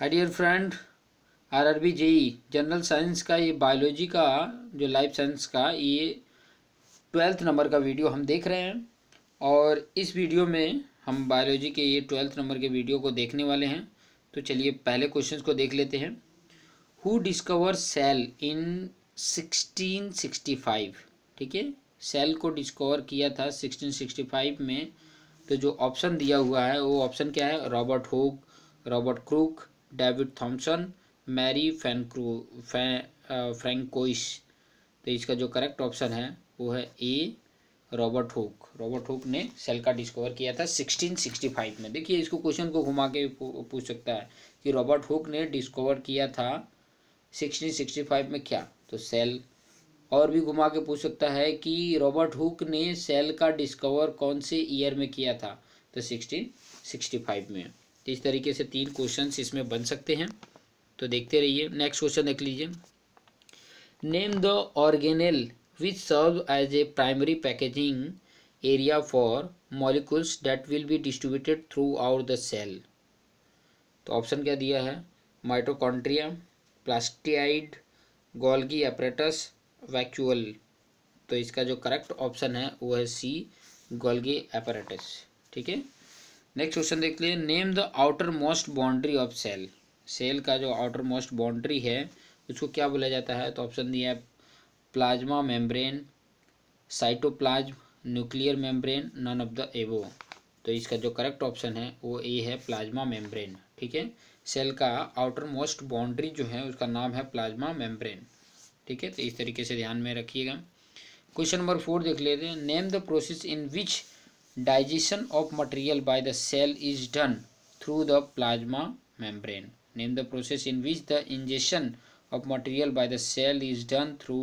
हाय dear friend, RRB JE general science का ये biology का जो लाइफ साइंस का ये 12th नंबर का वीडियो हम देख रहे हैं। और इस वीडियो में हम बायोलॉजी के ये 12th नंबर के वीडियो को देखने वाले हैं। तो चलिए पहले क्वेश्चन को देख लेते हैं। Who discover cell in 1665? ठीक है, सेल को डिस्कवर किया था 1665 में। तो जो ऑप्शन दिया हुआ है वो ऑप्शन क्या है? Robert Hooke, Robert Crook, David Thomson, Mary Francois. तो इसका जो करेक्ट ऑप्शन है वो है A, Robert Hooke. Robert Hooke ने सेल का डिस्कवर किया था 1665 में। देखिए इसको क्वेश्चन को घुमा के पूछ सकता है कि रॉबर्ट हुक ने डिस्कवर किया था 1665 में क्या, तो सेल। और भी घुमा के पूछ सकता है कि रॉबर्ट हुक ने सेल का डिस्कवर कौन से ईयर में किया था, तो 1665 में। तो इस तरीके से 3 क्वेश्चंस इसमें बन सकते हैं। तो देखते रहिए। नेक्स्ट क्वेश्चन देख लीजिए। Name the organelle which serve as a primary packaging area for molecules that will be distributed throughout the cell. तो ऑप्शन क्या दिया है? Mitochondria, plastid, Golgi apparatus, vacuole. तो इसका जो करेक्ट ऑप्शन है वो है सी, गोल्गी एपरेटस। ठीक है, नेक्स्ट क्वेश्चन देख लिए। Name the outermost boundary of cell. Cell का जो आउटर मोस्ट बाउंड्री है उसको क्या बोला जाता है? तो ऑप्शन दिया है plasma membrane, cytoplasm, nuclear membrane, none of the above. तो इसका जो करेक्ट ऑप्शन है वो ए है, प्लाज्मा मेम्ब्रेन। ठीक है, सेल का आउटर मोस्ट बाउंड्री जो है उसका नाम है प्लाज्मा मेम्ब्रेन। ठीक है, तो इस तरीके से ध्यान में रखिएगा। क्वेश्चन नंबर 4 देख लेते हैं। Name the process in which digestion of material by the cell is done through the plasma membrane. Name the process in which the ingestion of material by the cell is done through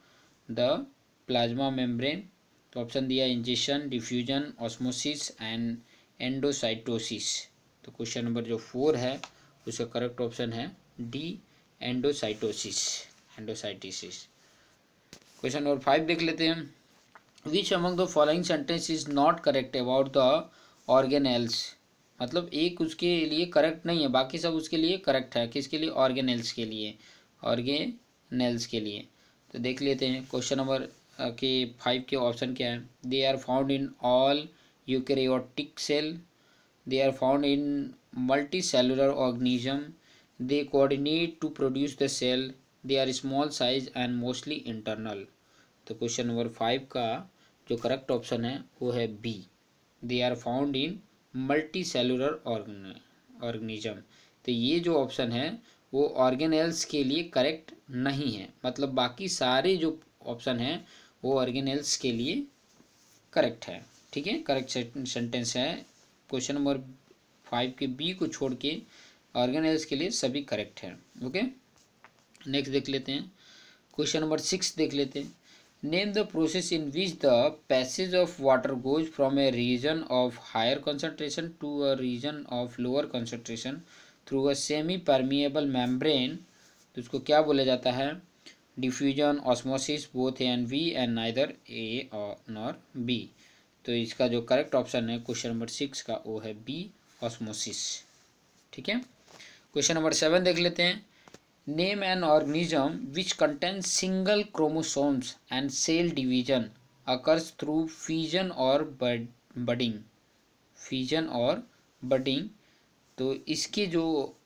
the plasma membrane. तो option दिया ingestion, diffusion, osmosis and endocytosis. तो question number जो 4 है उसका correct option है D, endocytosis, endocytosis. Question number 5 देख लेते हैं। Which among the following sentence is not correct about the organelles. मतलब एक उसके लिए करेक्ट नहीं है, बाकी सब उसके लिए करेक्ट है। किसके लिए? ऑर्गेनेल्स के लिए, ऑर्गेनेल्स के लिए। तो देख लेते हैं क्वेश्चन नंबर के 5 के ऑप्शन क्या है। They are found in all eukaryotic cell, they are found in multicellular organism, they coordinate to produce the cell, they are small size and mostly internal। तो क्वेश्चन नंबर 5 का जो correct option है वो है B, they are found in multicellular organism. तो ये जो option है वो ऑर्गेनेल्स के लिए करेक्ट नहीं है। मतलब बाकी सारे जो ऑप्शन हैं वो ऑर्गेनेल्स के लिए करेक्ट है। ठीक है, करेक्ट सेंटेंस है। क्वेश्चन नंबर 5 के बी को छोड़ के ऑर्गेनेल्स के लिए सभी करेक्ट है। ओके, नेक्स्ट देख लेते हैं। क्वेश्चन नंबर 6 देख लेते हैं। Name the process in which the passage of water goes from a region of higher concentration to a region of lower concentration through a semipermeable membrane. तो उसको क्या बोला जाता है? Diffusion, osmosis, both A and B and neither A nor B. तो इसका जो correct option है क्वेश्चन नंबर 6 का वो है बी, ऑस्मोसिस। ठीक है, क्वेश्चन नंबर 7 देख लेते हैं। Name an organism which contain single chromosomes and cell division occurs through fission और बडिंग। फीजन और बडिंग। तो इसके जो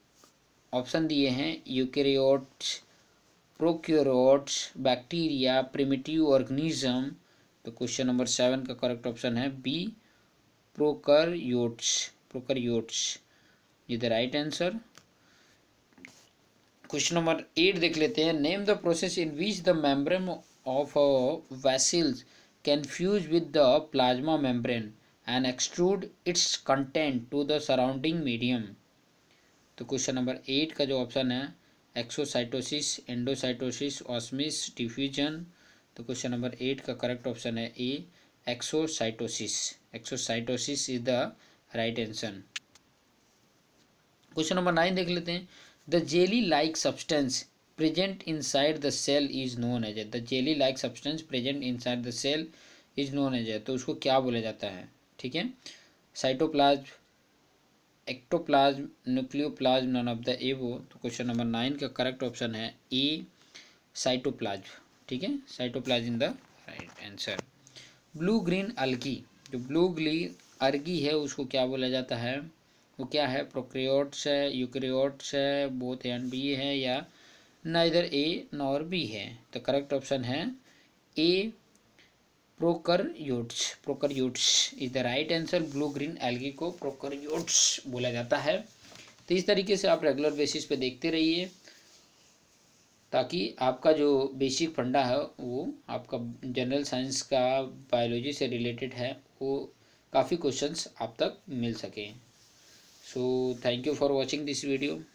ऑप्शन दिए हैं eukaryotes, prokaryotes, bacteria, primitive organism. तो क्वेश्चन नंबर 7 का करेक्ट ऑप्शन है B, prokaryotes. Prokaryotes is the right answer. Question number 8 देख लेते हैं। Name the process in which the membrane of vessels can fuse with the plasma membrane and extrude its content to the surrounding medium. तो question number 8 का जो option है exocytosis, endocytosis, osmosis, diffusion. तो question number 8 का correct option है A, exocytosis. Exocytosis is the right answer. Question number 9 देख लेते हैं। The jelly like substance present inside the cell is known as. The jelly like substance present inside the cell is known as. तो उसको क्या बोला जाता है? ठीक है, cytoplasm, ectoplasm, nucleoplasm, none of the above. तो क्वेश्चन नंबर 9 का करेक्ट ऑप्शन है ए साइटोप्लाज्म। ठीक है, cytoplasm in the right answer. Blue green algae, जो ब्लू ग्रीन अर्गी है उसको क्या बोला जाता है, वो क्या है, प्रोकैरियोट्स है, यूकैरियोट्स है, बोथ ए एंड बी है, या नाइदर ए नॉर बी है। तो करेक्ट ऑप्शन है A prokaryotes. Prokaryotes is the right answer. Blue green algae को प्रोकैरियोट्स बोला जाता है। तो इस तरीके से आप रेगुलर बेसिस पे देखते रहिए, ताकि आपका जो बेसिक फंडा है वो आपका जनरल साइंस का बायोलॉजी से रिलेटेड है, वो काफ़ी क्वेश्चंस आप तक मिल सकें। So thank you for watching this video.